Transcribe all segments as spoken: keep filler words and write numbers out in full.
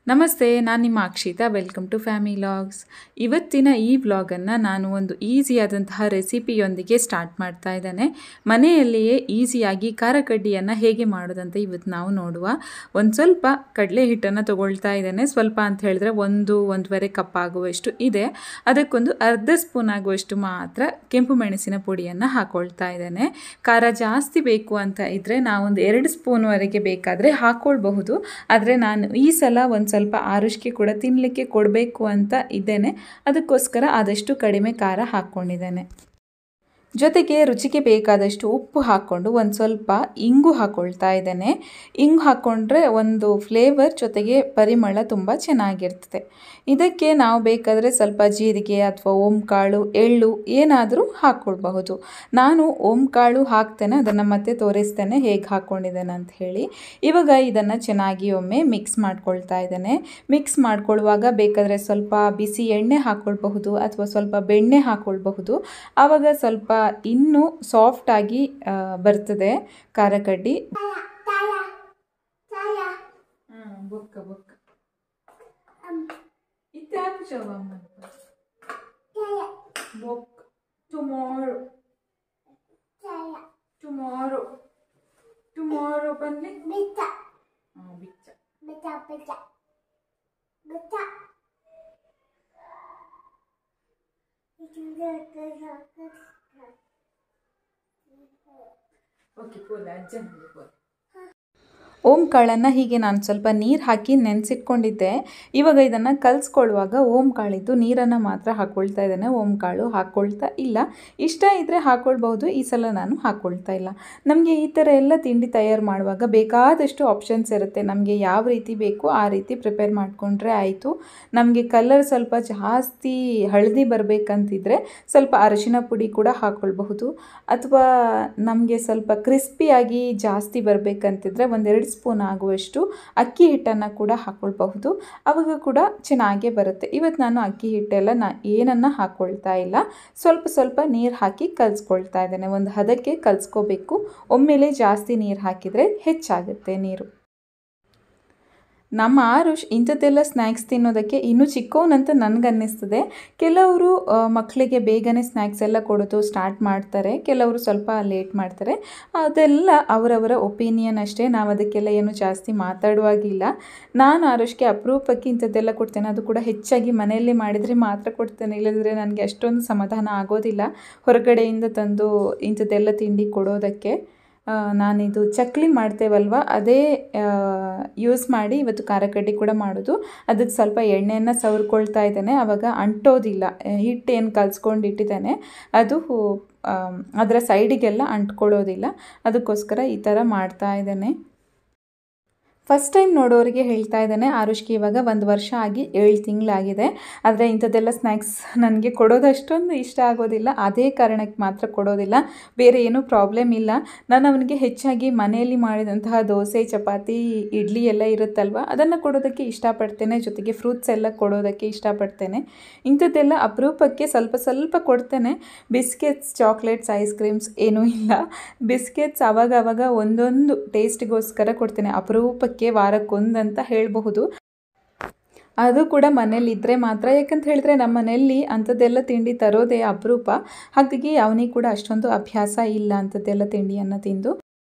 ನಮಸ್ತೆ, ನಾನು ನಿಮ್ಮ Akshita. Welcome to family vlogs. ಇವತ್ತಿನ ಈ ವ್ಲಾಗನ್ನು ನಾನು ಒಂದು ಈಸಿಯಾದಂತಹ ರೆಸಿಪಿಯೊಂದಿಗೆ ಸ್ಟಾರ್ಟ್ ಮಾಡ್ತಾ ಇದ್ದೇನೆ. ಮನೆಯಲ್ಲಿಯೇ ಈಸಿಯಾಗಿ ಖಾರ ಕಡ್ಡಿಯನ್ನು ಹೇಗೆ ಮಾಡೋದಂತ ಇವತ್ತು ನಾವು ನೋಡುವ. ಒಂದು ಸ್ವಲ್ಪ ಕಡಲೆ ಹಿಟ್ಟನ್ನು ತೊಗೊಳ್ತಾ ಇದ್ದೇನೆ. ಸ್ವಲ್ಪ ಅಂತ ಹೇಳಿದ್ರೆ ಒಂದು ಒಂದೂವರೆ ಕಪ್ ಆಗುವಷ್ಟು ಇದೆ. ಅದಕ್ಕೊಂದು ಅರ್ಧ ಸ್ಪೂನ್ ಆಗುವಷ್ಟು ಮಾತ್ರ ಕೆಂಪು ಮೆಣಸಿನ ಪುಡಿಯನ್ನು ಹಾಕ್ಕೊಳ್ತಾ ಇದ್ದೇನೆ. ಖಾರ ಜಾಸ್ತಿ ಬೇಕು ಅಂತ ಇದ್ದರೆ ನಾವೊಂದು ಎರಡು ಸ್ಪೂನ್ವರೆಗೆ ಬೇಕಾದರೆ ಹಾಕ್ಕೊಳ್ಬಹುದು. ಆದರೆ ನಾನು ಈ ಸಲ ಒಂದು ಸ್ವಲ್ಪ ಆರುಷ್ಗೆ ಕೂಡ ತಿನ್ನಲಿಕ್ಕೆ ಕೊಡಬೇಕು ಅಂತ ಇದ್ದೇನೆ. ಅದಕ್ಕೋಸ್ಕರ ಆದಷ್ಟು ಕಡಿಮೆ ಖಾರ ಹಾಕ್ಕೊಂಡಿದ್ದೇನೆ. ಜೊತೆಗೆ ರುಚಿಗೆ ಬೇಕಾದಷ್ಟು ಉಪ್ಪು ಹಾಕ್ಕೊಂಡು ಒಂದು ಸ್ವಲ್ಪ ಇಂಗು ಹಾಕ್ಕೊಳ್ತಾ ಇದ್ದೇನೆ. ಇಂಗು ಹಾಕ್ಕೊಂಡ್ರೆ ಒಂದು ಫ್ಲೇವರ್ ಜೊತೆಗೆ ಪರಿಮಳ ತುಂಬ ಚೆನ್ನಾಗಿರ್ತದೆ. ಇದಕ್ಕೆ ನಾವು ಬೇಕಾದರೆ ಸ್ವಲ್ಪ ಜೀರಿಗೆ ಅಥವಾ ಓಂಕಾಳು, ಎಳ್ಳು ಏನಾದರೂ ಹಾಕ್ಕೊಳ್ಬಹುದು. ನಾನು ಓಂಕಾಳು ಹಾಕ್ತೇನೆ, ಅದನ್ನು ಮತ್ತೆ ತೋರಿಸ್ತೇನೆ ಹೇಗೆ ಹಾಕ್ಕೊಂಡಿದ್ದೇನೆ ಅಂತ ಹೇಳಿ. ಇವಾಗ ಇದನ್ನು ಚೆನ್ನಾಗಿ ಒಮ್ಮೆ ಮಿಕ್ಸ್ ಮಾಡ್ಕೊಳ್ತಾ ಇದ್ದೇನೆ. ಮಿಕ್ಸ್ ಮಾಡ್ಕೊಳ್ಳುವಾಗ ಬೇಕಾದರೆ ಸ್ವಲ್ಪ ಬಿಸಿ ಎಣ್ಣೆ ಹಾಕ್ಕೊಳ್ಬಹುದು ಅಥವಾ ಸ್ವಲ್ಪ ಬೆಣ್ಣೆ ಹಾಕ್ಕೊಳ್ಬಹುದು. ಆವಾಗ ಸ್ವಲ್ಪ ಇನ್ನೂ ಸಾಫ್ಟ್ ಆಗಿ ಬರ್ತದೆ ಖಾರ ಕಡ್ಡಿ. ಟುಮಾರೋ ಟುಮಾರೋ ಬನ್ನಿ. ಓಕೆ ಪೋಲ ಅಜ್ಜನ ಪೋಲ. ಓಂಕಾಳನ್ನು ಹೀಗೆ ನಾನು ಸ್ವಲ್ಪ ನೀರು ಹಾಕಿ ನೆನೆಸಿಟ್ಕೊಂಡಿದ್ದೆ. ಇವಾಗ ಇದನ್ನು ಕಲಿಸ್ಕೊಳ್ಳುವಾಗ ಓಂಕಾಳಿದ್ದು ನೀರನ್ನು ಮಾತ್ರ ಹಾಕ್ಕೊಳ್ತಾ ಇದ್ದೇನೆ. ಓಂಕಾಳು ಹಾಕ್ಕೊಳ್ತಾ ಇಲ್ಲ. ಇಷ್ಟ ಇದ್ದರೆ ಹಾಕ್ಕೊಳ್ಬಹುದು. ಈ ಸಲ ನಾನು ಹಾಕ್ಕೊಳ್ತಾ ಇಲ್ಲ. ನಮಗೆ ಈ ಥರ ಎಲ್ಲ ತಿಂಡಿ ತಯಾರು ಮಾಡುವಾಗ ಬೇಕಾದಷ್ಟು ಆಪ್ಷನ್ಸ್ ಇರುತ್ತೆ. ನಮಗೆ ಯಾವ ರೀತಿ ಬೇಕೋ ಆ ರೀತಿ ಪ್ರಿಪೇರ್ ಮಾಡಿಕೊಂಡ್ರೆ ಆಯಿತು. ನಮಗೆ ಕಲರ್ ಸ್ವಲ್ಪ ಜಾಸ್ತಿ ಹಳದಿ ಬರಬೇಕಂತಿದ್ರೆ ಸ್ವಲ್ಪ ಅರಿಶಿನ ಪುಡಿ ಕೂಡ ಹಾಕ್ಕೊಳ್ಬಹುದು. ಅಥವಾ ನಮಗೆ ಸ್ವಲ್ಪ ಕ್ರಿಸ್ಪಿಯಾಗಿ ಜಾಸ್ತಿ ಬರಬೇಕಂತಿದ್ರೆ ಒಂದೆರಡು ಸ್ಪೂನ್ ಆಗುವಷ್ಟು ಅಕ್ಕಿ ಹಿಟ್ಟನ್ನು ಕೂಡ ಹಾಕ್ಕೊಳ್ಬಹುದು. ಆವಾಗ ಕೂಡ ಚೆನ್ನಾಗೇ ಬರುತ್ತೆ. ಇವತ್ತು ನಾನು ಅಕ್ಕಿ ಹಿಟ್ಟೆಲ್ಲ ನಾ ಏನನ್ನು ಹಾಕ್ಕೊಳ್ತಾ ಇಲ್ಲ. ಸ್ವಲ್ಪ ಸ್ವಲ್ಪ ನೀರು ಹಾಕಿ ಕಲಿಸ್ಕೊಳ್ತಾ ಇದ್ದೇನೆ. ಒಂದು ಹದಕ್ಕೆ ಕಲಿಸ್ಕೋಬೇಕು. ಒಮ್ಮೆಲೆ ಜಾಸ್ತಿ ನೀರು ಹಾಕಿದರೆ ಹೆಚ್ಚಾಗುತ್ತೆ ನೀರು. ನಮ್ಮ ಆರುಷ್ ಇಂಥದ್ದೆಲ್ಲ ಸ್ನ್ಯಾಕ್ಸ್ ತಿನ್ನೋದಕ್ಕೆ ಇನ್ನೂ ಚಿಕ್ಕವನಂತ ನನಗನ್ನಿಸ್ತದೆ. ಕೆಲವರು ಮಕ್ಕಳಿಗೆ ಬೇಗನೆ ಸ್ನ್ಯಾಕ್ಸ್ ಎಲ್ಲ ಕೊಡೋದು ಸ್ಟಾರ್ಟ್ ಮಾಡ್ತಾರೆ, ಕೆಲವರು ಸ್ವಲ್ಪ ಲೇಟ್ ಮಾಡ್ತಾರೆ. ಅದೆಲ್ಲ ಅವರವರ ಒಪಿನಿಯನ್ ಅಷ್ಟೇ. ನಾವು ಅದಕ್ಕೆಲ್ಲ ಏನು ಜಾಸ್ತಿ ಮಾತಾಡುವಾಗಿಲ್ಲ. ನಾನು ಆರುಷ್ಗೆ ಅಪರೂಪಕ್ಕೆ ಇಂಥದ್ದೆಲ್ಲ ಕೊಡ್ತೇನೆ. ಅದು ಕೂಡ ಹೆಚ್ಚಾಗಿ ಮನೆಯಲ್ಲೇ ಮಾಡಿದರೆ ಮಾತ್ರ ಕೊಡ್ತೇನೆ. ಇಲ್ಲದಿದ್ದರೆ ನನಗೆ ಅಷ್ಟೊಂದು ಸಮಾಧಾನ ಆಗೋದಿಲ್ಲ ಹೊರಗಡೆಯಿಂದ ತಂದು ಇಂಥದ್ದೆಲ್ಲ ತಿಂಡಿ ಕೊಡೋದಕ್ಕೆ. ನಾನಿದು ಚಕ್ಲಿ ಮಾಡ್ತೇವಲ್ವ ಅದೇ ಯೂಸ್ ಮಾಡಿ ಇವತ್ತು ಖಾರ ಕಡ್ಡಿ ಕೂಡ ಮಾಡೋದು. ಅದಕ್ಕೆ ಸ್ವಲ್ಪ ಎಣ್ಣೆಯನ್ನು ಸವರ್ಕೊಳ್ತಾ ಇದ್ದೇನೆ. ಆವಾಗ ಅಂಟೋದಿಲ್ಲ. ಹಿಟ್ಟೇನು ಕಲಿಸ್ಕೊಂಡು ಇಟ್ಟಿದ್ದೇನೆ ಅದು ಅದರ ಸೈಡಿಗೆಲ್ಲ ಅಂಟ್ಕೊಳ್ಳೋದಿಲ್ಲ. ಅದಕ್ಕೋಸ್ಕರ ಈ ಥರ ಮಾಡ್ತಾ ಇದ್ದೇನೆ. ಫಸ್ಟ್ ಟೈಮ್ ನೋಡೋರಿಗೆ ಹೇಳ್ತಾ ಇದ್ದೇನೆ, ಆರುಷ್ಗೆ ಇವಾಗ ಒಂದು ವರ್ಷ ಆಗಿ ಏಳು ತಿಂಗಳಾಗಿದೆ. ಆದರೆ ಇಂಥದ್ದೆಲ್ಲ ಸ್ನ್ಯಾಕ್ಸ್ ನನಗೆ ಕೊಡೋದಷ್ಟೊಂದು ಇಷ್ಟ ಆಗೋದಿಲ್ಲ. ಅದೇ ಕಾರಣಕ್ಕೆ ಮಾತ್ರ ಕೊಡೋದಿಲ್ಲ, ಬೇರೆ ಏನೂ ಪ್ರಾಬ್ಲಮ್ ಇಲ್ಲ. ನಾನು ಅವನಿಗೆ ಹೆಚ್ಚಾಗಿ ಮನೆಯಲ್ಲಿ ಮಾಡಿದಂತಹ ದೋಸೆ, ಚಪಾತಿ, ಇಡ್ಲಿ ಎಲ್ಲ ಇರುತ್ತಲ್ವ ಅದನ್ನು ಕೊಡೋದಕ್ಕೆ ಇಷ್ಟಪಡ್ತೇನೆ. ಜೊತೆಗೆ ಫ್ರೂಟ್ಸ್ ಎಲ್ಲ ಕೊಡೋದಕ್ಕೆ ಇಷ್ಟಪಡ್ತೇನೆ. ಇಂಥದ್ದೆಲ್ಲ ಅಪರೂಪಕ್ಕೆ ಸ್ವಲ್ಪ ಸ್ವಲ್ಪ ಕೊಡ್ತೇನೆ. ಬಿಸ್ಕೆಟ್ಸ್, ಚಾಕ್ಲೇಟ್ಸ್, ಐಸ್ ಕ್ರೀಮ್ಸ್ ಏನೂ ಇಲ್ಲ. ಬಿಸ್ಕೆಟ್ಸ್ ಆವಾಗ ಆವಾಗ ಒಂದೊಂದು ಟೇಸ್ಟಿಗೋಸ್ಕರ ಕೊಡ್ತೇನೆ. ಅಪರೂಪಕ್ಕೆ ವಾರಕ್ಕೊಂದಂತ ಹೇಳಬಹುದು. ಅದು ಕೂಡ ಮನೇಲಿ ಇದ್ದರೆ ಮಾತ್ರ. ಯಾಕಂತ ಹೇಳಿದ್ರೆ ನಮ್ಮ ಮನೆಯಲ್ಲಿ ಅಂಥದ್ದೆಲ್ಲ ತಿಂಡಿ ತರೋದೇ ಅಪರೂಪ. ಹಾಗಾಗಿ ಅವನಿಗೆ ಕೂಡ ಅಷ್ಟೊಂದು ಅಭ್ಯಾಸ ಇಲ್ಲ ಅಂಥದ್ದೆಲ್ಲ ತಿಂಡಿಯನ್ನು ತಿಂದು.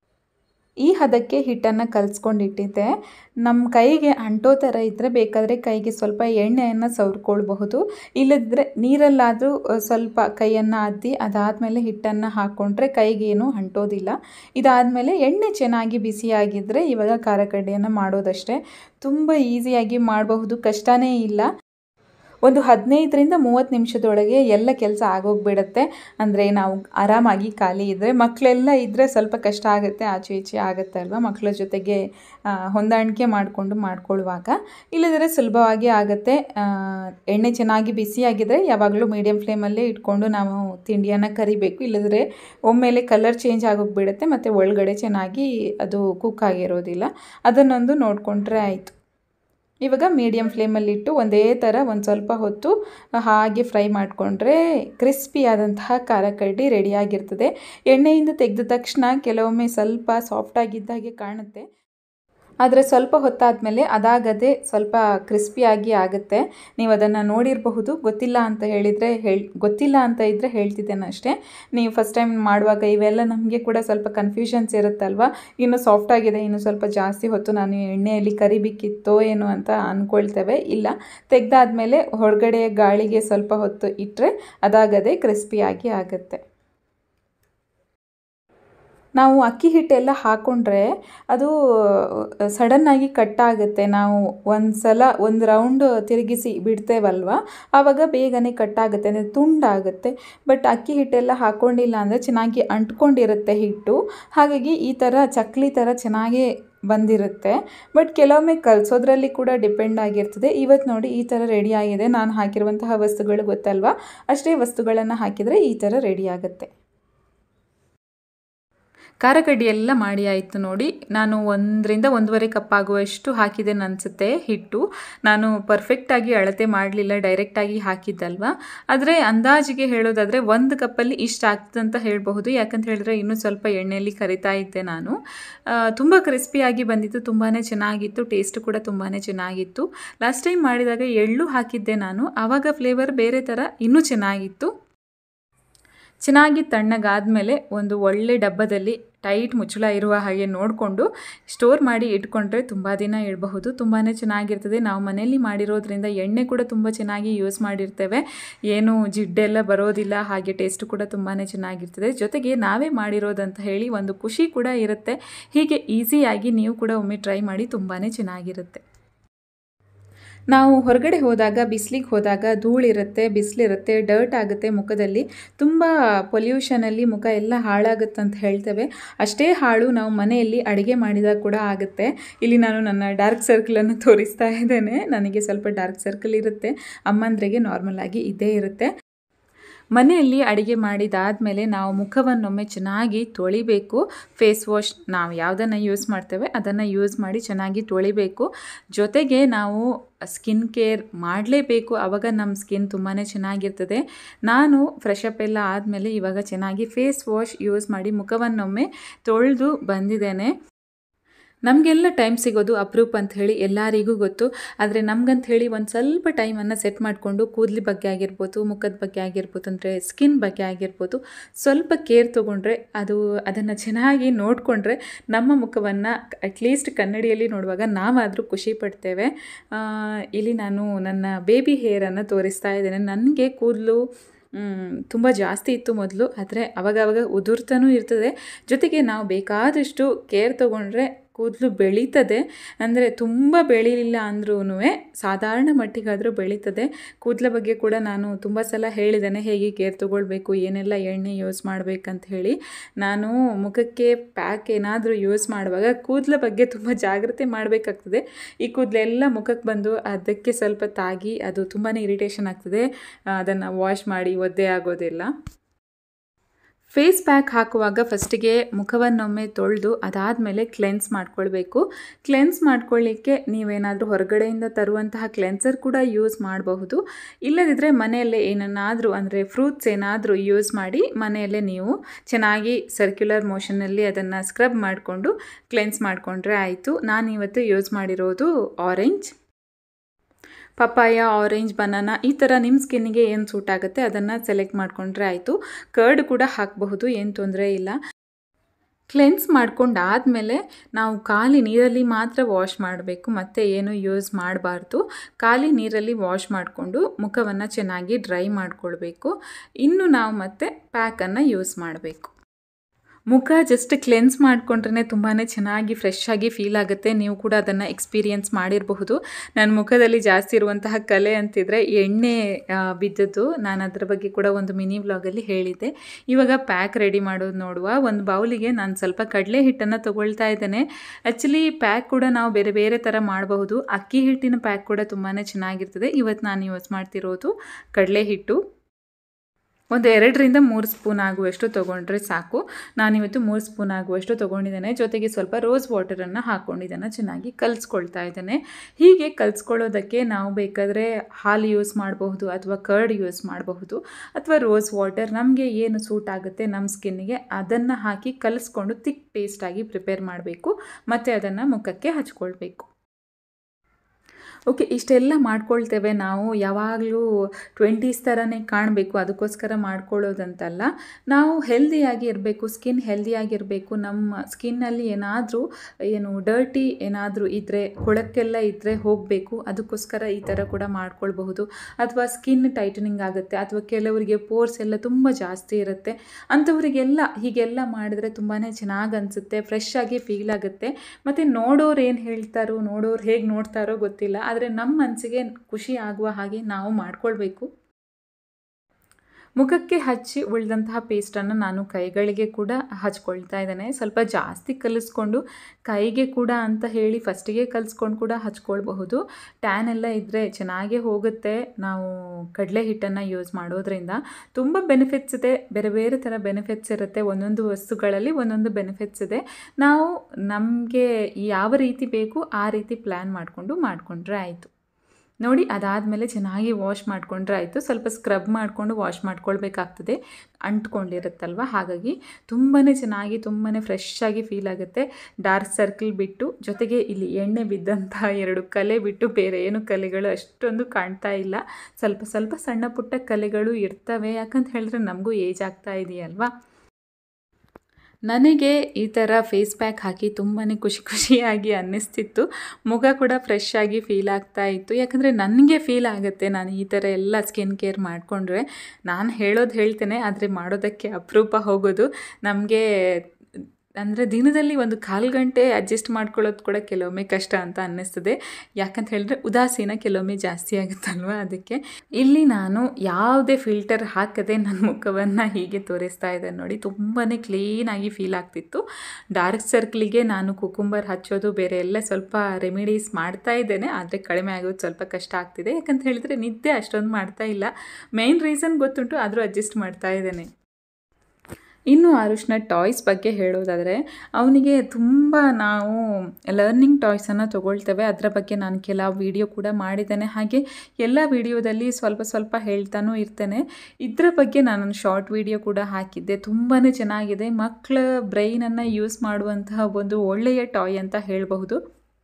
ಈ ಹದಕ್ಕೆ ಹಿಟ್ಟನ್ನು ಕಲಿಸ್ಕೊಂಡಿಟ್ಟಿದ್ದೆ. ನಮ್ಮ ಕೈಗೆ ಅಂಟೋ ಥರ ಇದ್ದರೆ ಬೇಕಾದರೆ ಕೈಗೆ ಸ್ವಲ್ಪ ಎಣ್ಣೆಯನ್ನು ಸವರ್ಕೊಳ್ಬಹುದು. ಇಲ್ಲದಿದ್ದರೆ ನೀರಲ್ಲಾದರೂ ಸ್ವಲ್ಪ ಕೈಯನ್ನು ಅದ್ದಿ ಅದಾದಮೇಲೆ ಹಿಟ್ಟನ್ನು ಹಾಕ್ಕೊಂಡ್ರೆ ಕೈಗೇನು ಅಂಟೋದಿಲ್ಲ. ಇದಾದಮೇಲೆ ಎಣ್ಣೆ ಚೆನ್ನಾಗಿ ಬಿಸಿಯಾಗಿದ್ದರೆ ಇವಾಗ ಖಾರ ಕಡ್ಡಿಯನ್ನು ಮಾಡೋದಷ್ಟೇ. ತುಂಬ ಈಸಿಯಾಗಿ ಮಾಡಬಹುದು, ಕಷ್ಟನೇ ಇಲ್ಲ. ಒಂದು ಹದಿನೈದರಿಂದ ಮೂವತ್ತು ನಿಮಿಷದೊಳಗೆ ಎಲ್ಲ ಕೆಲಸ ಆಗೋಗ್ಬಿಡುತ್ತೆ. ಅಂದರೆ ನಾವು ಆರಾಮಾಗಿ ಖಾಲಿ ಇದ್ದರೆ. ಮಕ್ಕಳೆಲ್ಲ ಇದ್ದರೆ ಸ್ವಲ್ಪ ಕಷ್ಟ ಆಗುತ್ತೆ, ಆಚೆ ಈಚೆ ಆಗುತ್ತೆ ಅಲ್ವ ಮಕ್ಕಳ ಜೊತೆಗೆ ಹೊಂದಾಣಿಕೆ ಮಾಡಿಕೊಂಡು ಮಾಡ್ಕೊಳ್ಳುವಾಗ. ಇಲ್ಲದಿದ್ದರೆ ಸುಲಭವಾಗಿ ಆಗುತ್ತೆ. ಎಣ್ಣೆ ಚೆನ್ನಾಗಿ ಬಿಸಿಯಾಗಿದ್ದರೆ ಯಾವಾಗಲೂ ಮೀಡಿಯಮ್ ಫ್ಲೇಮಲ್ಲೇ ಇಟ್ಕೊಂಡು ನಾವು ತಿಂಡಿಯನ್ನು ಕರಿಬೇಕು. ಇಲ್ಲದಿದ್ದರೆ ಒಮ್ಮೆಲೆ ಕಲರ್ ಚೇಂಜ್ ಆಗೋಗ್ಬಿಡುತ್ತೆ ಮತ್ತು ಒಳಗಡೆ ಚೆನ್ನಾಗಿ ಅದು ಕುಕ್ ಆಗಿರೋದಿಲ್ಲ. ಅದನ್ನೊಂದು ನೋಡಿಕೊಂಡ್ರೆ ಆಯಿತು. ಇವಾಗ ಮೀಡಿಯಮ್ ಫ್ಲೇಮಲ್ಲಿಟ್ಟು ಒಂದೇ ಥರ ಒಂದು ಸ್ವಲ್ಪ ಹೊತ್ತು ಹಾಗೆ ಫ್ರೈ ಮಾಡಿಕೊಂಡ್ರೆ ಕ್ರಿಸ್ಪಿಯಾದಂತಹ ಖಾರ ಕಡ್ಡಿ ರೆಡಿಯಾಗಿರ್ತದೆ. ಎಣ್ಣೆಯಿಂದ ತೆಗೆದ ತಕ್ಷಣ ಕೆಲವೊಮ್ಮೆ ಸ್ವಲ್ಪ ಸಾಫ್ಟಾಗಿದ್ದಾಗೆ ಕಾಣುತ್ತೆ. ಆದರೆ ಸ್ವಲ್ಪ ಹೊತ್ತಾದಮೇಲೆ ಅದಾಗದೆ ಸ್ವಲ್ಪ ಕ್ರಿಸ್ಪಿಯಾಗಿ ಆಗುತ್ತೆ. ನೀವು ಅದನ್ನು ನೋಡಿರಬಹುದು. ಗೊತ್ತಿಲ್ಲ ಅಂತ ಹೇಳಿದರೆ ಹೇಳಿ ಗೊತ್ತಿಲ್ಲ ಅಂತ ಇದ್ದರೆ ಹೇಳ್ತಿದ್ದೇನೆ ಅಷ್ಟೇ. ನೀವು ಫಸ್ಟ್ ಟೈಮ್ ಮಾಡುವಾಗ ಇವೆಲ್ಲ ನಮಗೆ ಕೂಡ ಸ್ವಲ್ಪ ಕನ್ಫ್ಯೂಷನ್ಸ್ ಇರುತ್ತಲ್ವ. ಇನ್ನು ಸಾಫ್ಟ್ ಆಗಿದೆ, ಇನ್ನು ಸ್ವಲ್ಪ ಜಾಸ್ತಿ ಹೊತ್ತು ನಾನು ಎಣ್ಣೆಯಲ್ಲಿ ಕರಿಬೇಕಿತ್ತೋ ಏನೋ ಅಂತ ಅಂದ್ಕೊಳ್ತೇವೆ. ಇಲ್ಲ, ತೆಗೆದಾದ್ಮೇಲೆ ಹೊರಗಡೆ ಗಾಳಿಗೆ ಸ್ವಲ್ಪ ಹೊತ್ತು ಇಟ್ಟರೆ ಅದಾಗದೆ ಕ್ರಿಸ್ಪಿಯಾಗಿ ಆಗುತ್ತೆ. ನಾವು ಅಕ್ಕಿ ಹಿಟ್ಟೆಲ್ಲ ಹಾಕ್ಕೊಂಡ್ರೆ ಅದು ಸಡನ್ನಾಗಿ ಕಟ್ಟಾಗುತ್ತೆ. ನಾವು ಒಂದು ಸಲ ಒಂದು ರೌಂಡ್ ತಿರುಗಿಸಿ ಬಿಡ್ತೇವಲ್ವ, ಆವಾಗ ಬೇಗನೆ ಕಟ್ಟಾಗುತ್ತೆ, ಅಂದರೆ ತುಂಡಾಗುತ್ತೆ. ಬಟ್ ಅಕ್ಕಿ ಹಿಟ್ಟೆಲ್ಲ ಹಾಕ್ಕೊಂಡಿಲ್ಲ ಅಂದರೆ ಚೆನ್ನಾಗಿ ಅಂಟ್ಕೊಂಡಿರುತ್ತೆ ಹಿಟ್ಟು. ಹಾಗಾಗಿ ಈ ಥರ ಚಕ್ಲಿ ಥರ ಚೆನ್ನಾಗೇ ಬಂದಿರುತ್ತೆ. ಬಟ್ ಕೆಲವೊಮ್ಮೆ ಕಲಿಸೋದ್ರಲ್ಲಿ ಕೂಡ ಡಿಪೆಂಡ್ ಆಗಿರ್ತದೆ. ಇವತ್ತು ನೋಡಿ ಈ ಥರ ರೆಡಿ ಆಗಿದೆ. ನಾನು ಹಾಕಿರುವಂತಹ ವಸ್ತುಗಳು ಗೊತ್ತಲ್ವ, ಅಷ್ಟೇ ವಸ್ತುಗಳನ್ನು ಹಾಕಿದರೆ ಈ ಥರ ರೆಡಿ ಆಗುತ್ತೆ. ಖಾರ ಕಡ್ಡಿ ಎಲ್ಲ ಮಾಡಿ ಆಯಿತು ನೋಡಿ. ನಾನು ಒಂದರಿಂದ ಒಂದೂವರೆ ಕಪ್ ಆಗುವಷ್ಟು ಹಾಕಿದ್ದೇನೆ ಅನಿಸುತ್ತೆ ಹಿಟ್ಟು. ನಾನು ಪರ್ಫೆಕ್ಟಾಗಿ ಅಳತೆ ಮಾಡಲಿಲ್ಲ, ಡೈರೆಕ್ಟಾಗಿ ಹಾಕಿದ್ದಲ್ವ. ಆದರೆ ಅಂದಾಜಿಗೆ ಹೇಳೋದಾದರೆ ಒಂದು ಕಪ್ಪಲ್ಲಿ ಇಷ್ಟು ಆಗ್ತದೆ ಅಂತ ಹೇಳಬಹುದು. ಯಾಕಂತ ಹೇಳಿದ್ರೆ ಇನ್ನೂ ಸ್ವಲ್ಪ ಎಣ್ಣೆಯಲ್ಲಿ ಕರಿತಾ ಇದ್ದೆ ನಾನು. ತುಂಬ ಕ್ರಿಸ್ಪಿಯಾಗಿ ಬಂದಿತ್ತು, ತುಂಬಾ ಚೆನ್ನಾಗಿತ್ತು, ಟೇಸ್ಟ್ ಕೂಡ ತುಂಬಾ ಚೆನ್ನಾಗಿತ್ತು. ಲಾಸ್ಟ್ ಟೈಮ್ ಮಾಡಿದಾಗ ಎಳ್ಳು ಹಾಕಿದ್ದೆ ನಾನು, ಆವಾಗ ಫ್ಲೇವರ್ ಬೇರೆ ಥರ ಇನ್ನೂ ಚೆನ್ನಾಗಿತ್ತು. ಚೆನ್ನಾಗಿ ತಣ್ಣಗಾದಮೇಲೆ ಒಂದು ಒಳ್ಳೆ ಡಬ್ಬದಲ್ಲಿ ಟೈಟ್ ಮುಚ್ಚಳ ಇರುವ ಹಾಗೆ ನೋಡಿಕೊಂಡು ಸ್ಟೋರ್ ಮಾಡಿ ಇಟ್ಕೊಂಡ್ರೆ ತುಂಬ ದಿನ ಇಡಬಹುದು. ತುಂಬಾ ಚೆನ್ನಾಗಿರ್ತದೆ. ನಾವು ಮನೆಯಲ್ಲಿ ಮಾಡಿರೋದ್ರಿಂದ ಎಣ್ಣೆ ಕೂಡ ತುಂಬ ಚೆನ್ನಾಗಿ ಯೂಸ್ ಮಾಡಿರ್ತೇವೆ, ಏನು ಜಿಡ್ಡೆಲ್ಲ ಬರೋದಿಲ್ಲ, ಹಾಗೆ ಟೇಸ್ಟ್ ಕೂಡ ತುಂಬಾ ಚೆನ್ನಾಗಿರ್ತದೆ. ಜೊತೆಗೆ ನಾವೇ ಮಾಡಿರೋದಂತ ಹೇಳಿ ಒಂದು ಖುಷಿ ಕೂಡ ಇರುತ್ತೆ. ಹೀಗೆ ಈಸಿಯಾಗಿ ನೀವು ಕೂಡ ಒಮ್ಮೆ ಟ್ರೈ ಮಾಡಿ, ತುಂಬಾ ಚೆನ್ನಾಗಿರುತ್ತೆ. ನಾವು ಹೊರಗಡೆ ಹೋದಾಗ, ಬಿಸಿಲಿಗೆ ಹೋದಾಗ ಧೂಳಿರುತ್ತೆ, ಬಿಸಿಲಿರುತ್ತೆ, ಡರ್ಟ್ ಆಗುತ್ತೆ ಮುಖದಲ್ಲಿ, ತುಂಬ ಪೊಲ್ಯೂಷನಲ್ಲಿ ಮುಖ ಎಲ್ಲ ಹಾಳಾಗುತ್ತೆ ಅಂತ ಹೇಳ್ತೇವೆ. ಅಷ್ಟೇ ಹಾಳು ನಾವು ಮನೆಯಲ್ಲಿ ಅಡುಗೆ ಮಾಡಿದಾಗ ಕೂಡ ಆಗುತ್ತೆ. ಇಲ್ಲಿ ನಾನು ನನ್ನ ಡಾರ್ಕ್ ಸರ್ಕಲನ್ನು ತೋರಿಸ್ತಾ ಇದ್ದೇನೆ. ನನಗೆ ಸ್ವಲ್ಪ ಡಾರ್ಕ್ ಸರ್ಕಲ್ ಇರುತ್ತೆ, ಅಮ್ಮಂದ್ರಿಗೆ ನಾರ್ಮಲ್ ಆಗಿ ಇದ್ದೇ ಇರುತ್ತೆ. ಮನೆಯಲ್ಲಿ ಅಡುಗೆ ಮಾಡಿದಾದಮೇಲೆ ನಾವು ಮುಖವನ್ನೊಮ್ಮೆ ಚೆನ್ನಾಗಿ ತೊಳಿಬೇಕು. ಫೇಸ್ ವಾಶ್ ನಾವು ಯಾವುದನ್ನು ಯೂಸ್ ಮಾಡ್ತೇವೆ ಅದನ್ನು ಯೂಸ್ ಮಾಡಿ ಚೆನ್ನಾಗಿ ತೊಳಿಬೇಕು. ಜೊತೆಗೆ ನಾವು ಸ್ಕಿನ್ ಕೇರ್ ಮಾಡಲೇಬೇಕು, ಆವಾಗ ನಮ್ಮ ಸ್ಕಿನ್ ತುಂಬಾ ಚೆನ್ನಾಗಿರ್ತದೆ. ನಾನು ಫ್ರೆಶ್ ಅಪ್ ಎಲ್ಲ ಆದಮೇಲೆ ಇವಾಗ ಚೆನ್ನಾಗಿ ಫೇಸ್ ವಾಶ್ ಯೂಸ್ ಮಾಡಿ ಮುಖವನ್ನೊಮ್ಮೆ ತೊಳೆದು ಬಂದಿದ್ದೇನೆ. ನಮಗೆಲ್ಲ ಟೈಮ್ ಸಿಗೋದು ಅಪ್ರೂಪ್ ಅಂತ ಹೇಳಿ ಎಲ್ಲರಿಗೂ ಗೊತ್ತು. ಆದರೆ ನಮಗಂತ ಹೇಳಿ ಒಂದು ಸ್ವಲ್ಪ ಟೈಮನ್ನು ಸೆಟ್ ಮಾಡಿಕೊಂಡು ಕೂದಲು ಬಗ್ಗೆ ಆಗಿರ್ಬೋದು, ಮುಖದ ಬಗ್ಗೆ ಆಗಿರ್ಬೋದು, ಅಂದರೆ ಸ್ಕಿನ್ ಬಗ್ಗೆ ಆಗಿರ್ಬೋದು, ಸ್ವಲ್ಪ ಕೇರ್ ತೊಗೊಂಡ್ರೆ, ಅದು ಅದನ್ನು ಚೆನ್ನಾಗಿ ನೋಡಿಕೊಂಡ್ರೆ ನಮ್ಮ ಮುಖವನ್ನು ಅಟ್ಲೀಸ್ಟ್ ಕನ್ನಡಿಯಲ್ಲಿ ನೋಡುವಾಗ ನಾವಾದರೂ ಖುಷಿ ಪಡ್ತೇವೆ. ಇಲ್ಲಿ ನಾನು ನನ್ನ ಬೇಬಿ ಹೇರನ್ನು ತೋರಿಸ್ತಾ ಇದ್ದೇನೆ. ನನಗೆ ಕೂದಲು ತುಂಬ ಜಾಸ್ತಿ ಇತ್ತು ಮೊದಲು, ಆದರೆ ಅವಾಗವಾಗ ಉದುರ್ತಾನೂ ಇರ್ತದೆ. ಜೊತೆಗೆ ನಾವು ಬೇಕಾದಷ್ಟು ಕೇರ್ ತೊಗೊಂಡ್ರೆ ಕೂದಲು ಬೆಳೀತದೆ. ಅಂದರೆ ತುಂಬ ಬೆಳೀಲಿಲ್ಲ ಅಂದ್ರೂ ಸಾಧಾರಣ ಮಟ್ಟಿಗಾದರೂ ಬೆಳೀತದೆ. ಕೂದಲ ಬಗ್ಗೆ ಕೂಡ ನಾನು ತುಂಬ ಸಲ ಹೇಳಿದ್ದೇನೆ, ಹೇಗೆ ಕೇರ್ ತೊಗೊಳ್ಬೇಕು, ಏನೆಲ್ಲ ಎಣ್ಣೆ ಯೂಸ್ ಮಾಡಬೇಕಂತ ಹೇಳಿ. ನಾನು ಮುಖಕ್ಕೆ ಪ್ಯಾಕ್ ಏನಾದರೂ ಯೂಸ್ ಮಾಡುವಾಗ ಕೂದಲ ಬಗ್ಗೆ ತುಂಬ ಜಾಗ್ರತೆ ಮಾಡಬೇಕಾಗ್ತದೆ. ಈ ಕೂದಲೆಲ್ಲ ಮುಖಕ್ಕೆ ಬಂದು ಅದಕ್ಕೆ ಸ್ವಲ್ಪ ತಾಗಿ ಅದು ತುಂಬಾ ಇರಿಟೇಷನ್ ಆಗ್ತದೆ. ಅದನ್ನು ವಾಶ್ ಮಾಡಿ ಒದ್ದೆ ಆಗೋದಿಲ್ಲ. ಫೇಸ್ ಪ್ಯಾಕ್ ಹಾಕುವಾಗ ಫಸ್ಟಿಗೆ ಮುಖವನ್ನೊಮ್ಮೆ ತೊಳೆದು ಅದಾದಮೇಲೆ ಕ್ಲೆನ್ಸ್ ಮಾಡ್ಕೊಳ್ಬೇಕು. ಕ್ಲೆನ್ಸ್ ಮಾಡ್ಕೊಳ್ಳಿಕ್ಕೆ ನೀವೇನಾದರೂ ಹೊರಗಡೆಯಿಂದ ತರುವಂತಹ ಕ್ಲೆನ್ಸರ್ ಕೂಡ ಯೂಸ್ ಮಾಡಬಹುದು. ಇಲ್ಲದಿದ್ದರೆ ಮನೆಯಲ್ಲೇ ಏನನ್ನಾದರೂ, ಅಂದರೆ ಫ್ರೂಟ್ಸ್ ಏನಾದರೂ ಯೂಸ್ ಮಾಡಿ ಮನೆಯಲ್ಲೇ ನೀವು ಚೆನ್ನಾಗಿ ಸರ್ಕ್ಯುಲರ್ ಮೋಷನ್ನಲ್ಲಿ ಅದನ್ನು ಸ್ಕ್ರಬ್ ಮಾಡಿಕೊಂಡು ಕ್ಲೆನ್ಸ್ ಮಾಡಿಕೊಂಡ್ರೆ ಆಯಿತು. ನಾನಿವತ್ತು ಯೂಸ್ ಮಾಡಿರೋದು ಆರೆಂಜ್, ಪಪ್ಪಾಯ, ಆರೆಂಜ್, ಬನಾನಾ, ಈ ಥರ ನಿಮ್ಮ ಸ್ಕಿನ್ನಿಗೆ ಏನು ಸೂಟ್ ಆಗುತ್ತೆ ಅದನ್ನು ಸೆಲೆಕ್ಟ್ ಮಾಡಿಕೊಂಡ್ರೆ ಆಯಿತು. ಕರ್ಡ್ ಕೂಡ ಹಾಕಬಹುದು, ಏನು ತೊಂದರೆ ಇಲ್ಲ. ಕ್ಲೆನ್ಸ್ ಮಾಡ್ಕೊಂಡಾದಮೇಲೆ ನಾವು ಖಾಲಿ ನೀರಲ್ಲಿ ಮಾತ್ರ ವಾಶ್ ಮಾಡಬೇಕು, ಮತ್ತು ಏನು ಯೂಸ್ ಮಾಡಬಾರ್ದು. ಖಾಲಿ ನೀರಲ್ಲಿ ವಾಶ್ ಮಾಡಿಕೊಂಡು ಮುಖವನ್ನು ಚೆನ್ನಾಗಿ ಡ್ರೈ ಮಾಡಿಕೊಳ್ಬೇಕು. ಇನ್ನು ನಾವು ಮತ್ತೆ ಪ್ಯಾಕನ್ನು ಯೂಸ್ ಮಾಡಬೇಕು. ಮುಖ ಜಸ್ಟ್ ಕ್ಲೆನ್ಸ್ ಮಾಡಿಕೊಂಡ್ರೆ ತುಂಬಾ ಚೆನ್ನಾಗಿ ಫ್ರೆಶ್ ಆಗಿ ಫೀಲ್ ಆಗುತ್ತೆ. ನೀವು ಕೂಡ ಅದನ್ನು ಎಕ್ಸ್ಪೀರಿಯೆನ್ಸ್ ಮಾಡಿರಬಹುದು. ನನ್ನ ಮುಖದಲ್ಲಿ ಜಾಸ್ತಿ ಇರುವಂತಹ ಕಲೆ ಅಂತಿದ್ರೆ ಎಣ್ಣೆ ಬಿದ್ದದ್ದು. ನಾನು ಅದರ ಬಗ್ಗೆ ಕೂಡ ಒಂದು ಮಿನಿ ವ್ಲಾಗಲ್ಲಿ ಹೇಳಿದ್ದೆ. ಇವಾಗ ಪ್ಯಾಕ್ ರೆಡಿ ಮಾಡೋದು ನೋಡುವ. ಒಂದು ಬೌಲಿಗೆ ನಾನು ಸ್ವಲ್ಪ ಕಡಲೆ ಹಿಟ್ಟನ್ನು ತೊಗೊಳ್ತಾ ಇದ್ದೇನೆ. ಆ್ಯಕ್ಚುಲಿ ಪ್ಯಾಕ್ ಕೂಡ ನಾವು ಬೇರೆ ಬೇರೆ ಥರ ಮಾಡಬಹುದು. ಅಕ್ಕಿ ಹಿಟ್ಟಿನ ಪ್ಯಾಕ್ ಕೂಡ ತುಂಬಾ ಚೆನ್ನಾಗಿರ್ತದೆ. ಇವತ್ತು ನಾನು ಯೂಸ್ ಮಾಡ್ತಿರೋದು ಕಡಲೆ ಹಿಟ್ಟು. ಒಂದು ಎರಡರಿಂದ ಮೂರು ಸ್ಪೂನ್ ಆಗುವಷ್ಟು ತೊಗೊಂಡ್ರೆ ಸಾಕು. ನಾನಿವತ್ತು ಮೂರು ಸ್ಪೂನ್ ಆಗುವಷ್ಟು ತೊಗೊಂಡಿದ್ದೇನೆ. ಜೊತೆಗೆ ಸ್ವಲ್ಪ ರೋಸ್ ವಾಟರನ್ನು ಹಾಕ್ಕೊಂಡಿದ್ದೇನೆ, ಚೆನ್ನಾಗಿ ಕಲಿಸ್ಕೊಳ್ತಾ ಇದ್ದೇನೆ. ಹೀಗೆ ಕಲಿಸ್ಕೊಳ್ಳೋದಕ್ಕೆ ನಾವು ಬೇಕಾದರೆ ಹಾಲು ಯೂಸ್ ಮಾಡಬಹುದು ಅಥವಾ ಕರ್ಡ್ ಯೂಸ್ ಮಾಡಬಹುದು ಅಥವಾ ರೋಸ್ ವಾಟರ್, ನಮಗೆ ಏನು ಸೂಟ್ ಆಗುತ್ತೆ ನಮ್ಮ ಸ್ಕಿನ್ನಿಗೆ ಅದನ್ನು ಹಾಕಿ ಕಲಿಸ್ಕೊಂಡು ತಿಕ್ ಪೇಸ್ಟಾಗಿ ಪ್ರಿಪೇರ್ ಮಾಡಬೇಕು ಮತ್ತು ಅದನ್ನು ಮುಖಕ್ಕೆ ಹಚ್ಕೊಳ್ಬೇಕು. ಓಕೆ, ಇಷ್ಟೆಲ್ಲ ಮಾಡ್ಕೊಳ್ತೇವೆ ನಾವು. ಯಾವಾಗಲೂ ಟ್ವೆಂಟೀಸ್ ಥರನೇ ಕಾಣಬೇಕು ಅದಕ್ಕೋಸ್ಕರ ಮಾಡ್ಕೊಳ್ಳೋದಂತಲ್ಲ. ನಾವು ಹೆಲ್ದಿಯಾಗಿ ಇರಬೇಕು, ಸ್ಕಿನ್ ಹೆಲ್ದಿಯಾಗಿರಬೇಕು. ನಮ್ಮ ಸ್ಕಿನ್ನಲ್ಲಿ ಏನಾದರೂ ಏನು ಡರ್ಟಿ ಏನಾದರೂ ಇದ್ದರೆ, ಕೊಳಕೆಲ್ಲ ಇದ್ದರೆ ಹೋಗಬೇಕು. ಅದಕ್ಕೋಸ್ಕರ ಈ ಥರ ಕೂಡ ಮಾಡ್ಕೊಳ್ಬಹುದು. ಅಥವಾ ಸ್ಕಿನ್ ಟೈಟನಿಂಗ್ ಆಗುತ್ತೆ, ಅಥವಾ ಕೆಲವರಿಗೆ ಪೋರ್ಸ್ ಎಲ್ಲ ತುಂಬ ಜಾಸ್ತಿ ಇರುತ್ತೆ, ಅಂಥವರಿಗೆಲ್ಲ ಹೀಗೆಲ್ಲ ಮಾಡಿದ್ರೆ ತುಂಬಾ ಚೆನ್ನಾಗಿ ಅನಿಸುತ್ತೆ, ಫ್ರೆಶ್ ಆಗಿ ಫೀಲ್ ಆಗುತ್ತೆ. ಮತ್ತು ನೋಡೋರು ಏನು ಹೇಳ್ತಾರೋ, ನೋಡೋರು ಹೇಗೆ ನೋಡ್ತಾರೋ ಗೊತ್ತಿಲ್ಲ, ಆದರೆ ನಮ್ಮ ಮನಸ್ಸಿಗೆ ಖುಷಿ ಆಗುವ ಹಾಗೆ ನಾವು ಮಾಡ್ಕೊಳ್ಬೇಕು. ಮುಖಕ್ಕೆ ಹಚ್ಚಿ ಉಳಿದಂತಹ ಪೇಸ್ಟನ್ನು ನಾನು ಕೈಗಳಿಗೆ ಕೂಡ ಹಚ್ಕೊಳ್ತಾ ಇದ್ದೇನೆ. ಸ್ವಲ್ಪ ಜಾಸ್ತಿ ಕಲಿಸ್ಕೊಂಡು ಕೈಗೆ ಕೂಡ ಅಂತ ಹೇಳಿ ಫಸ್ಟಿಗೆ ಕಲಿಸ್ಕೊಂಡು ಕೂಡ ಹಚ್ಕೊಳ್ಬಹುದು. ಟ್ಯಾನ್ ಎಲ್ಲ ಇದ್ದರೆ ಚೆನ್ನಾಗೇ ಹೋಗುತ್ತೆ ನಾವು ಕಡಲೆ ಹಿಟ್ಟನ್ನು ಯೂಸ್ ಮಾಡೋದ್ರಿಂದ. ತುಂಬ ಬೆನಿಫಿಟ್ಸ್ ಇದೆ, ಬೇರೆ ಬೇರೆ ಥರ ಬೆನಿಫಿಟ್ಸ್ ಇರುತ್ತೆ. ಒಂದೊಂದು ವಸ್ತುಗಳಲ್ಲಿ ಒಂದೊಂದು ಬೆನಿಫಿಟ್ಸ್ ಇದೆ. ನಾವು ನಮಗೆ ಯಾವ ರೀತಿ ಬೇಕು ಆ ರೀತಿ ಪ್ಲ್ಯಾನ್ ಮಾಡಿಕೊಂಡು ಮಾಡಿಕೊಂಡ್ರೆ ಆಯಿತು. ನೋಡಿ, ಅದಾದಮೇಲೆ ಚೆನ್ನಾಗಿ ವಾಶ್ ಮಾಡಿಕೊಂಡ್ರೆ ಆಯಿತು. ಸ್ವಲ್ಪ ಸ್ಕ್ರಬ್ ಮಾಡಿಕೊಂಡು ವಾಶ್ ಮಾಡ್ಕೊಳ್ಬೇಕಾಗ್ತದೆ, ಅಂಟ್ಕೊಂಡಿರುತ್ತಲ್ವ. ಹಾಗಾಗಿ ತುಂಬಾ ಚೆನ್ನಾಗಿ ತುಂಬಾ ಫ್ರೆಶ್ ಆಗಿ ಫೀಲ್ ಆಗುತ್ತೆ. ಡಾರ್ಕ್ ಸರ್ಕಲ್ ಬಿಟ್ಟು, ಜೊತೆಗೆ ಇಲ್ಲಿ ಎಣ್ಣೆ ಬಿದ್ದಂತಹ ಎರಡು ಕಲೆ ಬಿಟ್ಟು ಬೇರೆ ಏನು ಕಲೆಗಳು ಅಷ್ಟೊಂದು ಕಾಣ್ತಾ ಇಲ್ಲ. ಸ್ವಲ್ಪ ಸ್ವಲ್ಪ ಸಣ್ಣ ಪುಟ್ಟ ಕಲೆಗಳು ಇರ್ತವೆ, ಯಾಕಂತ ಹೇಳಿದ್ರೆ ನಮಗೂ ಏಜ್ ಆಗ್ತಾ ಇದೆಯಲ್ವಾ. ನನಗೆ ಈ ಥರ ಫೇಸ್ ಪ್ಯಾಕ್ ಹಾಕಿ ತುಂಬಾ ಖುಷಿ ಖುಷಿಯಾಗಿ ಅನ್ನಿಸ್ತಿತ್ತು. ಮುಖ ಕೂಡ ಫ್ರೆಶ್ ಆಗಿ ಫೀಲ್ ಆಗ್ತಾ ಇತ್ತು. ಯಾಕಂದರೆ ನನಗೆ ಫೀಲ್ ಆಗುತ್ತೆ ನಾನು ಈ ಥರ ಎಲ್ಲ ಸ್ಕಿನ್ ಕೇರ್ ಮಾಡಿಕೊಂಡ್ರೆ. ನಾನು ಹೇಳೋದು ಹೇಳ್ತೇನೆ, ಆದರೆ ಮಾಡೋದಕ್ಕೆ ಅಪರೂಪ ಹೋಗೋದು. ನಮಗೆ ಅಂದರೆ ದಿನದಲ್ಲಿ ಒಂದು ಕಾಲು ಗಂಟೆ ಅಡ್ಜಸ್ಟ್ ಮಾಡ್ಕೊಳ್ಳೋದು ಕೂಡ ಕೆಲವೊಮ್ಮೆ ಕಷ್ಟ ಅಂತ ಅನ್ನಿಸ್ತದೆ. ಯಾಕಂತ ಹೇಳಿದ್ರೆ ಉದಾಸೀನ ಕೆಲವೊಮ್ಮೆ ಜಾಸ್ತಿ ಆಗುತ್ತಲ್ವ. ಅದಕ್ಕೆ ಇಲ್ಲಿ ನಾನು ಯಾವುದೇ ಫಿಲ್ಟರ್ ಹಾಕದೆ ನನ್ನ ಮುಖವನ್ನು ಹೀಗೆ ತೋರಿಸ್ತಾ ಇದ್ದೇನೆ ನೋಡಿ. ತುಂಬಾ ಕ್ಲೀನಾಗಿ ಫೀಲ್ ಆಗ್ತಿತ್ತು. ಡಾರ್ಕ್ ಸರ್ಕಲಿಗೆ ನಾನು ಕುಕುಂಬರ್ ಹಚ್ಚೋದು ಬೇರೆ ಎಲ್ಲ ಸ್ವಲ್ಪ ರೆಮಿಡೀಸ್ ಮಾಡ್ತಾ ಇದ್ದೇನೆ, ಆದರೆ ಕಡಿಮೆ ಆಗೋದು ಸ್ವಲ್ಪ ಕಷ್ಟ ಆಗ್ತಿದೆ. ಯಾಕಂತ ಹೇಳಿದ್ರೆ ನಿದ್ದೆ ಅಷ್ಟೊಂದು ಮಾಡ್ತಾ ಇಲ್ಲ. ಮೇನ್ ರೀಸನ್ ಗೊತ್ತುಂಟು, ಆದರೂ ಅಡ್ಜಸ್ಟ್ ಮಾಡ್ತಾ ಇದ್ದೇನೆ. ಇನ್ನು ಆರುಷ್ನ ಟಾಯ್ಸ್ ಬಗ್ಗೆ ಹೇಳೋದಾದರೆ, ಅವನಿಗೆ ತುಂಬ ನಾವು ಲರ್ನಿಂಗ್ ಟಾಯ್ಸನ್ನು ತೊಗೊಳ್ತೇವೆ. ಅದರ ಬಗ್ಗೆ ನಾನು ಕೆಲವು ವಿಡಿಯೋ ಕೂಡ ಮಾಡಿದ್ದೇನೆ. ಹಾಗೆ ಎಲ್ಲ ವಿಡಿಯೋದಲ್ಲಿ ಸ್ವಲ್ಪ ಸ್ವಲ್ಪ ಹೇಳ್ತಾನೂ ಇರ್ತೇನೆ. ಇದರ ಬಗ್ಗೆ ನಾನು ಶಾರ್ಟ್ ವಿಡಿಯೋ ಕೂಡ ಹಾಕಿದ್ದೆ. ತುಂಬಾ ಚೆನ್ನಾಗಿದೆ. ಮಕ್ಕಳ ಬ್ರೈನನ್ನು ಯೂಸ್ ಮಾಡುವಂತಹ ಒಂದು ಒಳ್ಳೆಯ ಟಾಯ್ ಅಂತ ಹೇಳಬಹುದು.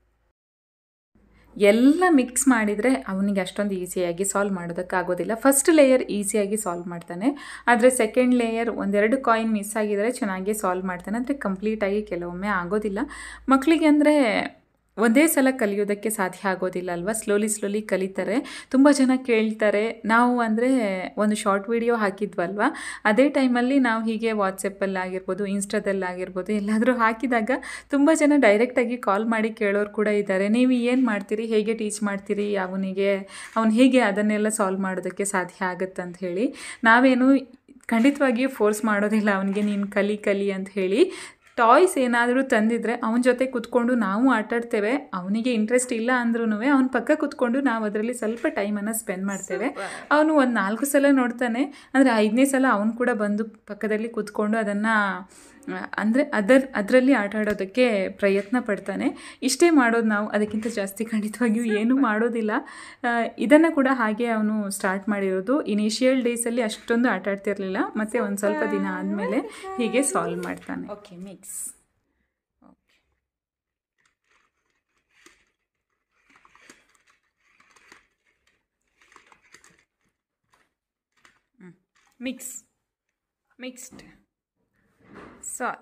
ಎಲ್ಲ ಮಿಕ್ಸ್ ಮಾಡಿದರೆ ಅವನಿಗೆ ಅಷ್ಟೊಂದು ಈಸಿಯಾಗಿ ಸಾಲ್ವ್ ಮಾಡೋದಕ್ಕಾಗೋದಿಲ್ಲ. ಫಸ್ಟ್ ಲೇಯರ್ ಈಸಿಯಾಗಿ ಸಾಲ್ವ್ ಮಾಡ್ತಾನೆ, ಆದರೆ ಸೆಕೆಂಡ್ ಲೇಯರ್ ಒಂದೆರಡು ಕಾಯಿನ್ ಮಿಸ್ ಆಗಿದರೆ ಚೆನ್ನಾಗಿ ಸಾಲ್ವ್ ಮಾಡ್ತಾನೆ. ಆದರೆ ಕಂಪ್ಲೀಟಾಗಿ ಕೆಲವೊಮ್ಮೆ ಆಗೋದಿಲ್ಲ. ಮಕ್ಕಳಿಗೆ ಅಂದರೆ ಒಂದೇ ಸಲ ಕಲಿಯೋದಕ್ಕೆ ಸಾಧ್ಯ ಆಗೋದಿಲ್ಲ ಅಲ್ವಾ. ಸ್ಲೋಲಿ ಸ್ಲೋಲಿ ಕಲಿತಾರೆ. ತುಂಬ ಜನ ಕೇಳ್ತಾರೆ, ನಾವು ಅಂದರೆ ಒಂದು ಶಾರ್ಟ್ ವಿಡಿಯೋ ಹಾಕಿದ್ವಲ್ವ, ಅದೇ ಟೈಮಲ್ಲಿ ನಾವು ಹೀಗೆ ವಾಟ್ಸಪ್ಪಲ್ಲಾಗಿರ್ಬೋದು, ಇನ್ಸ್ಟಾದಲ್ಲಾಗಿರ್ಬೋದು ಎಲ್ಲಾದರೂ ಹಾಕಿದಾಗ ತುಂಬ ಜನ ಡೈರೆಕ್ಟಾಗಿ ಕಾಲ್ ಮಾಡಿ ಕೇಳೋರು ಕೂಡ ಇದ್ದಾರೆ. ನೀವು ಏನು ಮಾಡ್ತೀರಿ, ಹೇಗೆ ಟೀಚ್ ಮಾಡ್ತೀರಿ ಅವನಿಗೆ, ಅವನು ಹೇಗೆ ಅದನ್ನೆಲ್ಲ ಸಾಲ್ವ್ ಮಾಡೋದಕ್ಕೆ ಸಾಧ್ಯ ಆಗುತ್ತಂತ ಹೇಳಿ. ನಾವೇನು ಖಂಡಿತವಾಗಿಯೂ ಫೋರ್ಸ್ ಮಾಡೋದಿಲ್ಲ ಅವನಿಗೆ ನೀನು ಕಲಿ ಕಲಿ ಅಂತ ಹೇಳಿ. ಟಾಯ್ಸ್ ಏನಾದರೂ ತಂದಿದ್ರೆ ಅವನ ಜೊತೆ ಕೂತ್ಕೊಂಡು ನಾವು ಆಟಾಡ್ತೇವೆ. ಅವನಿಗೆ ಇಂಟ್ರೆಸ್ಟ್ ಇಲ್ಲ ಅಂದ್ರೂ ಅವನ ಪಕ್ಕ ಕೂತ್ಕೊಂಡು ನಾವು ಅದರಲ್ಲಿ ಸ್ವಲ್ಪ ಟೈಮನ್ನು ಸ್ಪೆಂಡ್ ಮಾಡ್ತೇವೆ. ಅವನು ಒಂದು ನಾಲ್ಕು ಸಲ ನೋಡ್ತಾನೆ, ಅಂದರೆ ಐದನೇ ಸಲ ಅವನು ಕೂಡ ಬಂದು ಪಕ್ಕದಲ್ಲಿ ಕೂತ್ಕೊಂಡು ಅದನ್ನು ಅಂದರೆ ಅದರ ಅದರಲ್ಲಿ ಆಟ ಆಡೋದಕ್ಕೆ ಪ್ರಯತ್ನ ಪಡ್ತಾನೆ. ಇಷ್ಟೇ ಮಾಡೋದು ನಾವು, ಅದಕ್ಕಿಂತ ಜಾಸ್ತಿ ಖಂಡಿತವಾಗಿಯೂ ಏನೂ ಮಾಡೋದಿಲ್ಲ. ಇದನ್ನು ಕೂಡ ಹಾಗೆ ಅವನು ಸ್ಟಾರ್ಟ್ ಮಾಡಿರೋದು. ಇನಿಷಿಯಲ್ ಡೇಸಲ್ಲಿ ಅಷ್ಟೊಂದು ಆಟ ಆಡ್ತಿರಲಿಲ್ಲ, ಮತ್ತು ಒಂದು ಸ್ವಲ್ಪ ದಿನ ಆದಮೇಲೆ ಹೀಗೆ ಸಾಲ್ವ್ ಮಾಡ್ತಾನೆ. Okay, mix. ಮಿಕ್ಸ್ ಮಿಕ್ಸ್ಡ್ ಸಾಲ್.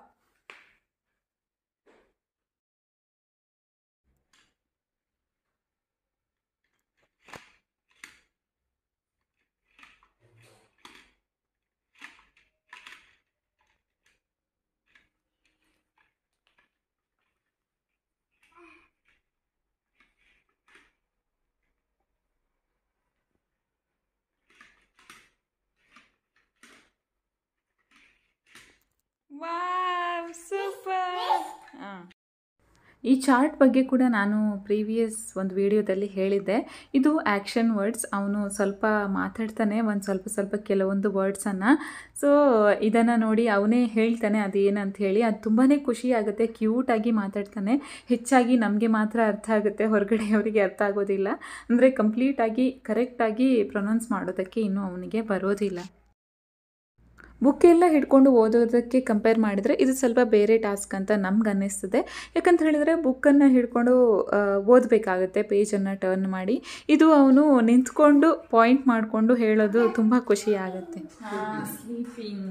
Wow, super. ಹಾಂ, ಈ ಚಾರ್ಟ್ ಬಗ್ಗೆ ಕೂಡ ನಾನು ಪ್ರೀವಿಯಸ್ ಒಂದು ವಿಡಿಯೋದಲ್ಲಿ ಹೇಳಿದ್ದೆ. ಇದು ಆ್ಯಕ್ಷನ್ ವರ್ಡ್ಸ್. ಅವನು ಸ್ವಲ್ಪ ಮಾತಾಡ್ತಾನೆ ಒಂದು ಸ್ವಲ್ಪ ಸ್ವಲ್ಪ ಕೆಲವೊಂದು ವರ್ಡ್ಸನ್ನು. ಸೊ ಇದನ್ನು ನೋಡಿ ಅವನೇ ಹೇಳ್ತಾನೆ ಅದೇನಂತ ಹೇಳಿ. ಅದು ತುಂಬಾ ಖುಷಿ ಆಗುತ್ತೆ. ಕ್ಯೂಟಾಗಿ ಮಾತಾಡ್ತಾನೆ. ಹೆಚ್ಚಾಗಿ ನಮಗೆ ಮಾತ್ರ ಅರ್ಥ ಆಗುತ್ತೆ, ಹೊರಗಡೆಯವರಿಗೆ ಅರ್ಥ ಆಗೋದಿಲ್ಲ. ಅಂದರೆ ಕಂಪ್ಲೀಟಾಗಿ ಕರೆಕ್ಟಾಗಿ ಪ್ರೊನೌನ್ಸ್ ಮಾಡೋದಕ್ಕೆ ಇನ್ನೂ ಅವನಿಗೆ ಬರೋದಿಲ್ಲ. ಬುಕ್ಕೆಲ್ಲ ಹಿಡ್ಕೊಂಡು ಓದೋದಕ್ಕೆ ಕಂಪೇರ್ ಮಾಡಿದರೆ ಇದು ಸ್ವಲ್ಪ ಬೇರೆ ಟಾಸ್ಕ್ ಅಂತ ನಮ್ಗೆ ಅನ್ನಿಸ್ತದೆ. ಯಾಕಂತ ಹೇಳಿದರೆ ಬುಕ್ಕನ್ನು ಹಿಡ್ಕೊಂಡು ಓದಬೇಕಾಗತ್ತೆ, ಪೇಜನ್ನು ಟರ್ನ್ ಮಾಡಿ. ಇದು ಅವನು ನಿಂತ್ಕೊಂಡು ಪಾಯಿಂಟ್ ಮಾಡಿಕೊಂಡು ಹೇಳೋದು ತುಂಬ ಖುಷಿ ಆಗುತ್ತೆ. ಸ್ಲೀಪಿಂಗ್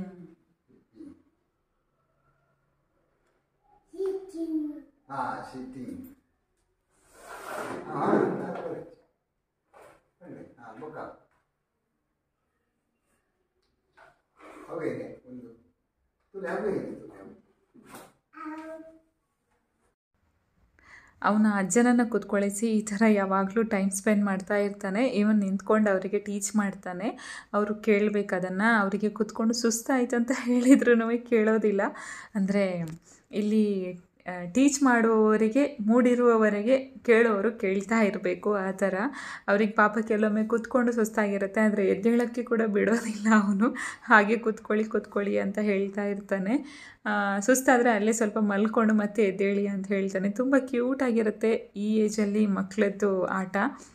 ಅವನ ಅಜ್ಜನನ್ನು ಕೂತ್ಕೊಳಿಸಿ ಈ ಥರ ಯಾವಾಗಲೂ ಟೈಮ್ ಸ್ಪೆಂಡ್ ಮಾಡ್ತಾ ಇರ್ತಾನೆ. ಇವನ್ ನಿಂತ್ಕೊಂಡು ಅವರಿಗೆ ಟೀಚ್ ಮಾಡ್ತಾನೆ. ಅವರು ಕೇಳಬೇಕು ಅದನ್ನು. ಅವರಿಗೆ ಕೂತ್ಕೊಂಡು ಸುಸ್ತಾಯಿತು ಅಂತ ಹೇಳಿದ್ರೂ ಕೇಳೋದಿಲ್ಲ. ಅಂದರೆ ಇಲ್ಲಿ ಟೀಚ್ ಮಾಡುವವರಿಗೆ ಮೂಡಿರುವವರೆಗೆ ಕೇಳೋರು ಕೇಳ್ತಾ ಇರಬೇಕು. ಆ ಥರ ಅವ್ರಿಗೆ ಪಾಪ ಕೆಲವೊಮ್ಮೆ ಕೂತ್ಕೊಂಡು ಸುಸ್ತಾಗಿರುತ್ತೆ, ಆದರೆ ಎದ್ದೇಳೋಕ್ಕೆ ಕೂಡ ಬಿಡೋದಿಲ್ಲ ಅವನು. ಹಾಗೆ ಕೂತ್ಕೊಳ್ಳಿ ಕೂತ್ಕೊಳ್ಳಿ ಅಂತ ಹೇಳ್ತಾ ಇರ್ತಾನೆ. ಸುಸ್ತಾದರೆ ಅಲ್ಲೇ ಸ್ವಲ್ಪ ಮಲ್ಕೊಂಡು ಮತ್ತೆ ಎದ್ದೇಳಿ ಅಂತ ಹೇಳ್ತಾನೆ. ತುಂಬ ಕ್ಯೂಟಾಗಿರುತ್ತೆ ಈ ಏಜಲ್ಲಿ ಮಕ್ಕಳದ್ದು ಆಟ.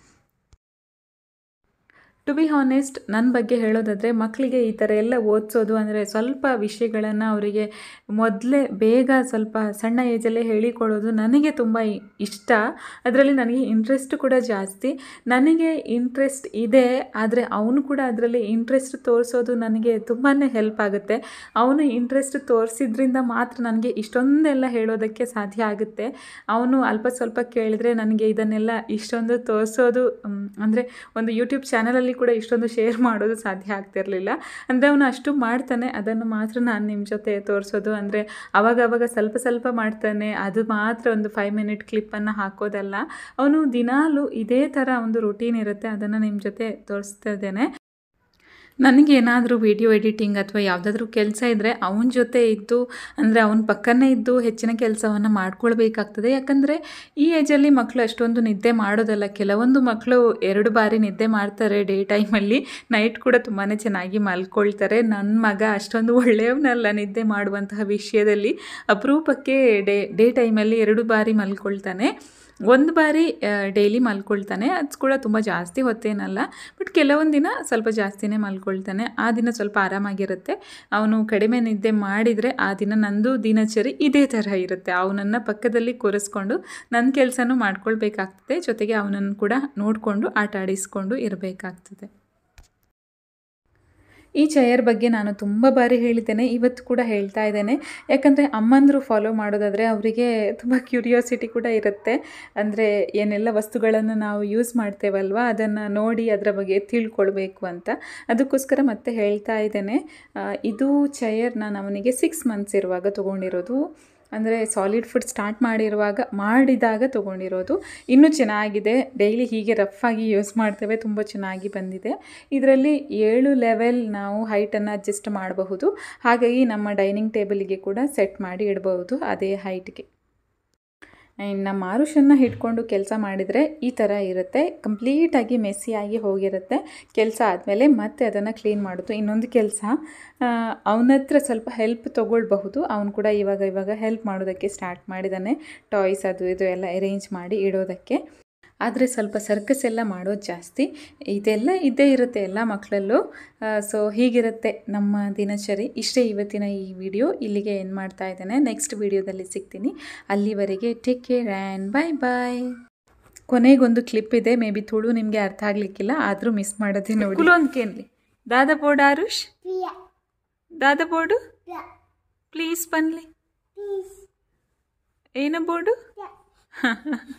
ಟು ಬಿ ಹಾನೆಸ್ಟ್, ನನ್ನ ಬಗ್ಗೆ ಹೇಳೋದಾದರೆ ಮಕ್ಕಳಿಗೆ ಈ ಥರ ಎಲ್ಲ ಓದಿಸೋದು ಅಂದರೆ ಸ್ವಲ್ಪ ವಿಷಯಗಳನ್ನು ಅವರಿಗೆ ಮೊದಲೇ ಬೇಗ ಸ್ವಲ್ಪ ಸಣ್ಣ ಏಜಲ್ಲೇ ಹೇಳಿಕೊಡೋದು ನನಗೆ ತುಂಬ ಇಷ್ಟ. ಅದರಲ್ಲಿ ನನಗೆ ಇಂಟ್ರೆಸ್ಟ್ ಕೂಡ ಜಾಸ್ತಿ. ನನಗೆ ಇಂಟ್ರೆಸ್ಟ್ ಇದೆ, ಆದರೆ ಅವನು ಕೂಡ ಅದರಲ್ಲಿ ಇಂಟ್ರೆಸ್ಟ್ ತೋರಿಸೋದು ನನಗೆ ತುಂಬಾ ಹೆಲ್ಪ್ ಆಗುತ್ತೆ. ಅವನು ಇಂಟ್ರೆಸ್ಟ್ ತೋರಿಸಿದ್ರಿಂದ ಮಾತ್ರ ನನಗೆ ಇಷ್ಟೊಂದೆಲ್ಲ ಹೇಳೋದಕ್ಕೆ ಸಾಧ್ಯ ಆಗುತ್ತೆ. ಅವನು ಅಲ್ಪ ಸ್ವಲ್ಪ ಕೇಳಿದ್ರೆ ನನಗೆ ಇದನ್ನೆಲ್ಲ ಇಷ್ಟೊಂದು ತೋರಿಸೋದು ಅಂದರೆ ಒಂದು ಯೂಟ್ಯೂಬ್ ಚಾನಲಲ್ಲಿ ಕೂಡ ಇಷ್ಟೊಂದು ಶೇರ್ ಮಾಡೋದು ಸಾಧ್ಯ ಆಗ್ತಿರಲಿಲ್ಲ. ಅಂದರೆ ಅವನು ಅಷ್ಟು ಮಾಡ್ತಾನೆ, ಅದನ್ನು ಮಾತ್ರ ನಾನು ನಿಮ್ಮ ಜೊತೆ ತೋರಿಸೋದು. ಅಂದರೆ ಅವಾಗವಾಗ ಸ್ವಲ್ಪ ಸ್ವಲ್ಪ ಮಾಡ್ತಾನೆ, ಅದು ಮಾತ್ರ ಒಂದು ಫೈವ್ ಮಿನಿಟ್ ಕ್ಲಿಪ್ಪನ್ನು ಹಾಕೋದಲ್ಲ. ಅವನು ದಿನಾಲೂ ಇದೇ ಥರ ಒಂದು ರುಟೀನ್ ಇರುತ್ತೆ, ಅದನ್ನು ನಿಮ್ಮ ಜೊತೆ ತೋರಿಸ್ತಾ ಇದ್ದೇನೆ. ನನಗೇನಾದರೂ ವಿಡಿಯೋ ಎಡಿಟಿಂಗ್ ಅಥವಾ ಯಾವುದಾದ್ರೂ ಕೆಲಸ ಇದ್ದರೆ ಅವನ ಜೊತೆ ಇದ್ದು, ಅಂದರೆ ಅವನ ಪಕ್ಕನೇ ಇದ್ದು ಹೆಚ್ಚಿನ ಕೆಲಸವನ್ನು ಮಾಡ್ಕೊಳ್ಬೇಕಾಗ್ತದೆ. ಯಾಕಂದರೆ ಈ ಏಜಲ್ಲಿ ಮಕ್ಕಳು ಅಷ್ಟೊಂದು ನಿದ್ದೆ ಮಾಡೋದಲ್ಲ. ಕೆಲವೊಂದು ಮಕ್ಕಳು ಎರಡು ಬಾರಿ ನಿದ್ದೆ ಮಾಡ್ತಾರೆ ಡೇ ಟೈಮಲ್ಲಿ, ನೈಟ್ ಕೂಡ ತುಂಬಾ ಚೆನ್ನಾಗಿ ಮಲ್ಕೊಳ್ತಾರೆ. ನನ್ನ ಮಗ ಅಷ್ಟೊಂದು ಒಳ್ಳೆಯವನಲ್ಲ ನಿದ್ದೆ ಮಾಡುವಂತಹ ವಿಷಯದಲ್ಲಿ. ಅಪರೂಪಕ್ಕೆ ಡೇ ಡೇ ಟೈಮಲ್ಲಿ ಎರಡು ಬಾರಿ ಮಲ್ಕೊಳ್ತಾನೆ. ಒಂದು ಬಾರಿ ಡೈಲಿ ಮಲ್ಕೊಳ್ತಾನೆ. ಅದು ಕೂಡ ತುಂಬ ಜಾಸ್ತಿ ಹೊತ್ತೇನಲ್ಲ, ಬಟ್ ಕೆಲವೊಂದು ದಿನ ಸ್ವಲ್ಪ ಜಾಸ್ತಿನೇ ಮಲ್ಕೊಳ್ತಾನೆ. ಆ ದಿನ ಸ್ವಲ್ಪ ಆರಾಮಾಗಿರುತ್ತೆ. ಅವನು ಕಡಿಮೆ ನಿದ್ದೆ ಮಾಡಿದರೆ ಆ ದಿನ ನಂದು ದಿನಚರಿ ಇದೇ ಥರ ಇರುತ್ತೆ. ಅವನನ್ನು ಪಕ್ಕದಲ್ಲಿ ಕೂರಿಸ್ಕೊಂಡು ನನ್ನ ಕೆಲಸನೂ ಮಾಡ್ಕೊಳ್ಬೇಕಾಗ್ತದೆ, ಜೊತೆಗೆ ಅವನನ್ನು ಕೂಡ ನೋಡಿಕೊಂಡು ಆಟ ಆಡಿಸ್ಕೊಂಡು ಇರಬೇಕಾಗ್ತದೆ. ಈ ಚೇರ್ ಬಗ್ಗೆ ನಾನು ತುಂಬ ಬಾರಿ ಹೇಳಿದ್ದೇನೆ, ಇವತ್ತು ಕೂಡ ಹೇಳ್ತಾ ಇದ್ದೇನೆ. ಯಾಕಂದರೆ ಅಮ್ಮಂದರು ಫಾಲೋ ಮಾಡೋದಾದರೆ ಅವರಿಗೆ ತುಂಬ ಕ್ಯೂರಿಯಾಸಿಟಿ ಕೂಡ ಇರುತ್ತೆ. ಅಂದರೆ ಏನೆಲ್ಲ ವಸ್ತುಗಳನ್ನು ನಾವು ಯೂಸ್ ಮಾಡ್ತೇವಲ್ವ, ಅದನ್ನು ನೋಡಿ ಅದರ ಬಗ್ಗೆ ತಿಳ್ಕೊಳ್ಬೇಕು ಅಂತ. ಅದಕ್ಕೋಸ್ಕರ ಮತ್ತೆ ಹೇಳ್ತಾ ಇದ್ದೇನೆ. ಇದು ಚೇರ್ ನಾನು ಅವನಿಗೆ ಸಿಕ್ಸ್ ಮಂತ್ಸ್ ಇರುವಾಗ ತೊಗೊಂಡಿರೋದು. ಅಂದರೆ ಸಾಲಿಡ್ ಫುಡ್ ಸ್ಟಾರ್ಟ್ ಮಾಡಿರುವಾಗ ಮಾಡಿದಾಗ ತೊಗೊಂಡಿರೋದು. ಇನ್ನೂ ಚೆನ್ನಾಗಿದೆ. ಡೈಲಿ ಹೀಗೆ ರಫಾಗಿ ಯೂಸ್ ಮಾಡ್ತೇವೆ, ತುಂಬ ಚೆನ್ನಾಗಿ ಬಂದಿದೆ. ಇದರಲ್ಲಿ ಏಳು ಲೆವೆಲ್ ನಾವು ಹೈಟನ್ನು ಅಡ್ಜಸ್ಟ್ ಮಾಡಬಹುದು. ಹಾಗಾಗಿ ನಮ್ಮ ಡೈನಿಂಗ್ ಟೇಬಲಿಗೆ ಕೂಡ ಸೆಟ್ ಮಾಡಿ ಇಡಬಹುದು ಅದೇ ಹೈಟ್ಗೆ. ಆ್ಯಂಡ್ ನಮ್ಮ ಆರುಷನ್ನು ಹಿಡ್ಕೊಂಡು ಕೆಲಸ ಮಾಡಿದರೆ ಈ ಥರ ಇರುತ್ತೆ. ಕಂಪ್ಲೀಟಾಗಿ ಮೆಸ್ಸಿಯಾಗಿ ಹೋಗಿರುತ್ತೆ. ಕೆಲಸ ಆದಮೇಲೆ ಮತ್ತೆ ಅದನ್ನು ಕ್ಲೀನ್ ಮಾಡೋದು ಇನ್ನೊಂದು ಕೆಲಸ. ಅವನ ಹತ್ರ ಸ್ವಲ್ಪ ಹೆಲ್ಪ್ ತೊಗೊಳ್ಬಹುದು. ಅವನು ಕೂಡ ಇವಾಗ ಇವಾಗ ಹೆಲ್ಪ್ ಮಾಡೋದಕ್ಕೆ ಸ್ಟಾರ್ಟ್ ಮಾಡಿದ್ದಾನೆ. ಟಾಯ್ಸ್ ಅದು ಇದು ಎಲ್ಲ ಅರೇಂಜ್ ಮಾಡಿ ಇಡೋದಕ್ಕೆ. ಆದರೆ ಸ್ವಲ್ಪ ಸರ್ಕಸ್ ಎಲ್ಲ ಮಾಡೋದು ಜಾಸ್ತಿ. ಇದೆಲ್ಲ ಇದ್ದೇ ಇರುತ್ತೆ ಎಲ್ಲ ಮಕ್ಕಳಲ್ಲೂ. ಸೊ ಹೀಗಿರುತ್ತೆ ನಮ್ಮ ದಿನಚರಿ. ಇಷ್ಟೇ ಇವತ್ತಿನ ಈ ವಿಡಿಯೋ. ಇಲ್ಲಿಗೆ ಏನು ಮಾಡ್ತಾ ಇದ್ದೇನೆ. ನೆಕ್ಸ್ಟ್ ವಿಡಿಯೋದಲ್ಲಿ ಸಿಗ್ತೀನಿ. ಅಲ್ಲಿವರೆಗೆ take care and bye bye. ಕೊನೆಗೊಂದು ಕ್ಲಿಪ್ ಇದೆ, ಮೇ ಬಿ ತುಳು ನಿಮಗೆ ಅರ್ಥ ಆಗಲಿಕ್ಕಿಲ್ಲ, ಆದರೂ ಮಿಸ್ ಮಾಡೋದೇ ನೋಡಿ. ಕುಲೊಂದು ಕೇನ್ಲಿ ದಾದ ಬೋರ್ಡ್ ಆರುಷ್ ದಾದ ಬೋರ್ಡು ಪ್ಲೀಸ್ ಬನ್ಲಿ. ಏನು ಬೋರ್ಡು?